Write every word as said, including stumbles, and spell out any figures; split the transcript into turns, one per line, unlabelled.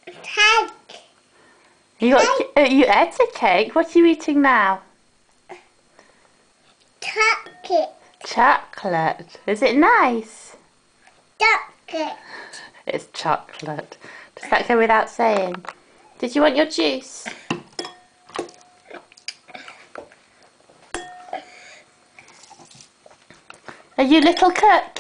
Cake.
You got uh, you ate a cake. What are you eating now?
Chocolate.
Chocolate. Is it nice?
Chocolate.
It's chocolate. Does that go without saying? Did you want your juice? Are you little Kurt?